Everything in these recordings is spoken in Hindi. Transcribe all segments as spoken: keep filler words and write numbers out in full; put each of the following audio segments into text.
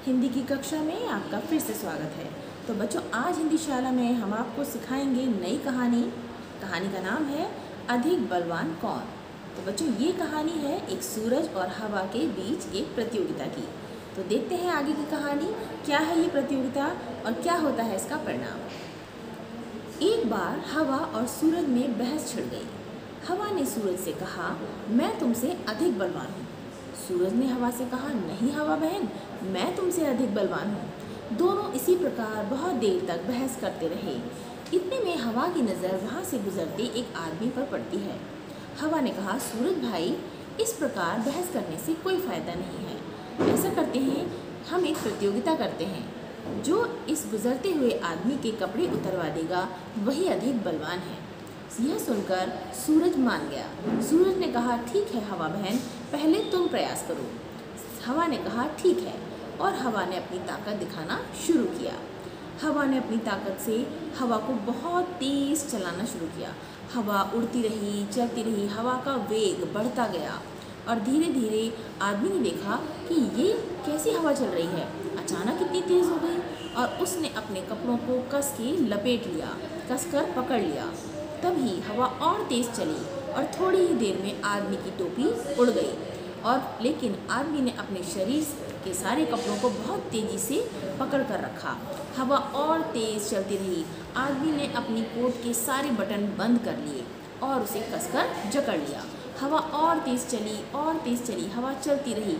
हिंदी की कक्षा में आपका फिर से स्वागत है। तो बच्चों, आज हिंदी शाला में हम आपको सिखाएंगे नई कहानी। कहानी का नाम है अधिक बलवान कौन। तो बच्चों, ये कहानी है एक सूरज और हवा के बीच एक प्रतियोगिता की। तो देखते हैं आगे की कहानी, क्या है ये प्रतियोगिता और क्या होता है इसका परिणाम। एक बार हवा और सूरज में बहस छिड़ गई। हवा ने सूरज से कहा, मैं तुमसे अधिक बलवान हूँ। सूरज ने हवा से कहा, नहीं हवा बहन, मैं तुमसे अधिक बलवान हूँ। दोनों इसी प्रकार बहुत देर तक बहस करते रहे। इतने में हवा की नज़र वहाँ से गुजरते एक आदमी पर पड़ती है। हवा ने कहा, सूरज भाई, इस प्रकार बहस करने से कोई फ़ायदा नहीं है। ऐसा करते हैं, हम एक प्रतियोगिता करते हैं। जो इस गुजरते हुए आदमी के कपड़े उतरवा देगा वही अधिक बलवान है। यह सुनकर सूरज मान गया। सूरज ने कहा, ठीक है हवा बहन, पहले तुम प्रयास करो। हवा ने कहा, ठीक है, और हवा ने अपनी ताकत दिखाना शुरू किया। हवा ने अपनी ताकत से हवा को बहुत तेज़ चलाना शुरू किया। हवा उड़ती रही, चलती रही, हवा का वेग बढ़ता गया और धीरे धीरे आदमी ने देखा कि ये कैसी हवा चल रही है, अचानक इतनी तेज़ हो गई। और उसने अपने कपड़ों को कस के लपेट लिया, कस कर पकड़ लिया। तभी हवा और तेज़ चली और थोड़ी ही देर में आदमी की टोपी उड़ गई। और लेकिन आदमी ने अपने शरीर के सारे कपड़ों को बहुत तेज़ी से पकड़ कर रखा। हवा और तेज़ चलती रही। आदमी ने अपनी कोट के सारे बटन बंद कर लिए और उसे कसकर जकड़ लिया। हवा और तेज़ चली और तेज़ चली, हवा चलती रही।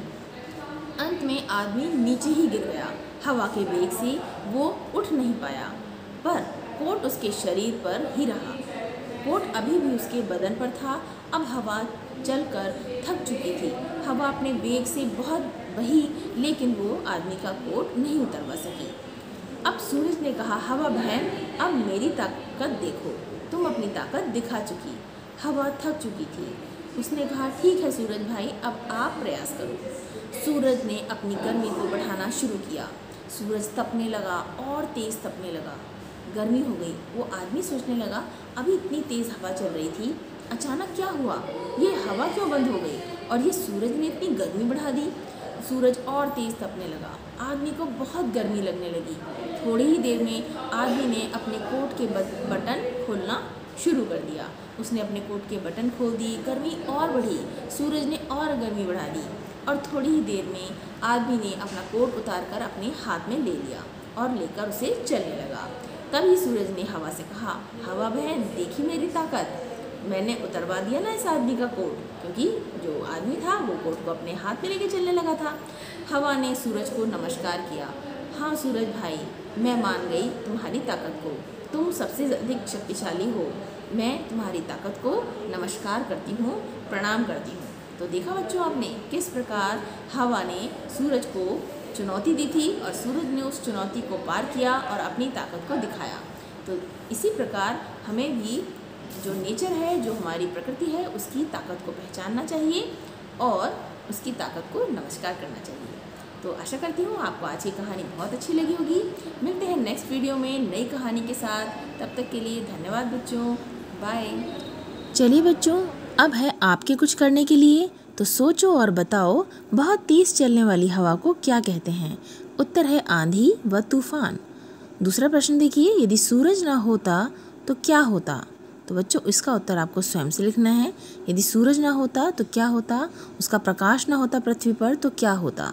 अंत में आदमी नीचे ही गिर गया। हवा के वेग से वो उठ नहीं पाया, पर कोट उसके शरीर पर ही रहा। कोट अभी भी उसके बदन पर था। अब हवा चलकर थक चुकी थी। हवा अपने वेग से बहुत बही, लेकिन वो आदमी का कोट नहीं उतरवा सकी। अब सूरज ने कहा, हवा बहन, अब मेरी ताकत देखो, तुम अपनी ताकत दिखा चुकी। हवा थक चुकी थी। उसने कहा, ठीक है सूरज भाई, अब आप प्रयास करो। सूरज ने अपनी गर्मी को बढ़ाना शुरू किया। सूरज तपने लगा और तेज़ तपने लगा। गर्मी हो गई। वो आदमी सोचने लगा, अभी इतनी तेज़ हवा चल रही थी, अचानक क्या हुआ, ये हवा क्यों बंद हो गई और ये सूरज ने इतनी गर्मी बढ़ा दी। सूरज और तेज़ तपने लगा। आदमी को बहुत गर्मी लगने लगी। थोड़ी ही देर में आदमी ने अपने कोट के बटन खोलना शुरू कर दिया। उसने अपने कोट के बटन खोल दिए। गर्मी और बढ़ी। सूरज ने और गर्मी बढ़ा दी और थोड़ी ही देर में आदमी ने अपना कोट उतार कर अपने हाथ में ले लिया और लेकर उसे चलने लगा। तभी सूरज ने हवा से कहा, हवा बहन, देखी मेरी ताकत, मैंने उतरवा दिया ना इस आदमी का कोट, क्योंकि जो आदमी था वो कोट को अपने हाथ में लेके चलने लगा था। हवा ने सूरज को नमस्कार किया। हाँ सूरज भाई, मैं मान गई तुम्हारी ताकत को, तुम सबसे अधिक शक्तिशाली हो। मैं तुम्हारी ताकत को नमस्कार करती हूँ, प्रणाम करती हूँ। तो देखा बच्चों आपने किस प्रकार हवा ने सूरज को चुनौती दी थी और सूरज ने उस चुनौती को पार किया और अपनी ताकत को दिखाया। तो इसी प्रकार हमें भी जो नेचर है, जो हमारी प्रकृति है, उसकी ताकत को पहचानना चाहिए और उसकी ताकत को नमस्कार करना चाहिए। तो आशा करती हूँ आपको आज की कहानी बहुत अच्छी लगी होगी। मिलते हैं नेक्स्ट वीडियो में नई कहानी के साथ। तब तक के लिए धन्यवाद बच्चों, बाय। चलिए बच्चों, अब है आपके कुछ करने के लिए। तो सोचो और बताओ, बहुत तेज़ चलने वाली हवा को क्या कहते हैं? उत्तर है आंधी व तूफान। दूसरा प्रश्न देखिए, यदि सूरज ना होता तो क्या होता? तो बच्चों, इसका उत्तर आपको स्वयं से लिखना है। यदि सूरज ना होता तो क्या होता? उसका प्रकाश ना होता पृथ्वी पर तो क्या होता?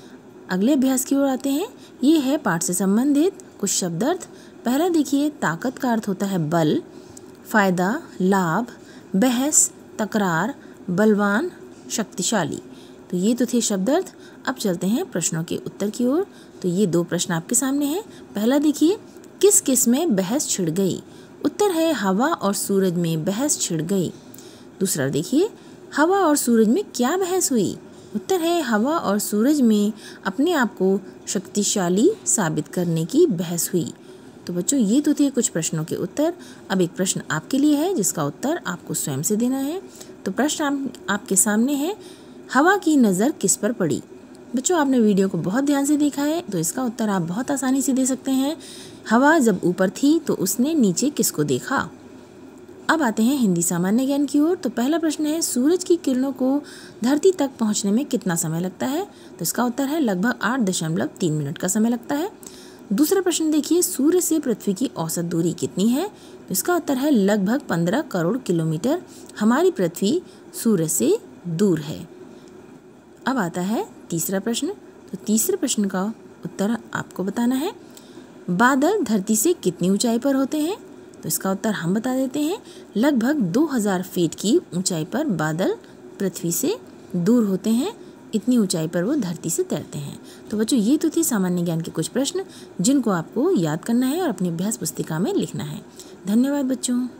अगले अभ्यास की ओर आते हैं। ये है पाठ से संबंधित कुछ शब्दार्थ। पहला देखिए, ताकत का अर्थ होता है बल, फायदा, लाभ, बहस, तकरार, बलवान, शक्तिशाली। तो ये तो थे शब्दार्थ। अब चलते हैं प्रश्नों के उत्तर की ओर। तो ये दो प्रश्न आपके सामने हैं। पहला देखिए, किस किस में बहस छिड़ गई? उत्तर है हवा और सूरज में बहस छिड़ गई। दूसरा देखिए, हवा और सूरज में क्या बहस हुई? उत्तर है हवा और सूरज में अपने आप को शक्तिशाली साबित करने की बहस हुई। तो बच्चों, ये तो थे कुछ प्रश्नों के उत्तर। अब एक प्रश्न आपके लिए है जिसका उत्तर आपको स्वयं से देना है। तो प्रश्न आप, आपके सामने है, हवा की नज़र किस पर पड़ी? बच्चों, आपने वीडियो को बहुत ध्यान से देखा है, तो इसका उत्तर आप बहुत आसानी से दे सकते हैं। हवा जब ऊपर थी तो उसने नीचे किसको देखा? अब आते हैं हिंदी सामान्य ज्ञान की ओर। तो पहला प्रश्न है, सूरज की किरणों को धरती तक पहुंचने में कितना समय लगता है? तो इसका उत्तर है लगभग आठ दशमलव तीन मिनट का समय लगता है। दूसरा प्रश्न देखिए, सूर्य से पृथ्वी की औसत दूरी कितनी है? तो इसका उत्तर है लगभग पंद्रह करोड़ किलोमीटर हमारी पृथ्वी सूर्य से दूर है। अब आता है तीसरा प्रश्न। तो तीसरे प्रश्न का उत्तर आपको बताना है, बादल धरती से कितनी ऊंचाई पर होते हैं? तो इसका उत्तर हम बता देते हैं, लगभग दो हज़ार फीट की ऊंचाई पर बादल पृथ्वी से दूर होते हैं, इतनी ऊंचाई पर वो धरती से तैरते हैं। तो बच्चों ये तो थी सामान्य ज्ञान के कुछ प्रश्न जिनको आपको याद करना है और अपनी अभ्यास पुस्तिका में लिखना है। धन्यवाद बच्चों।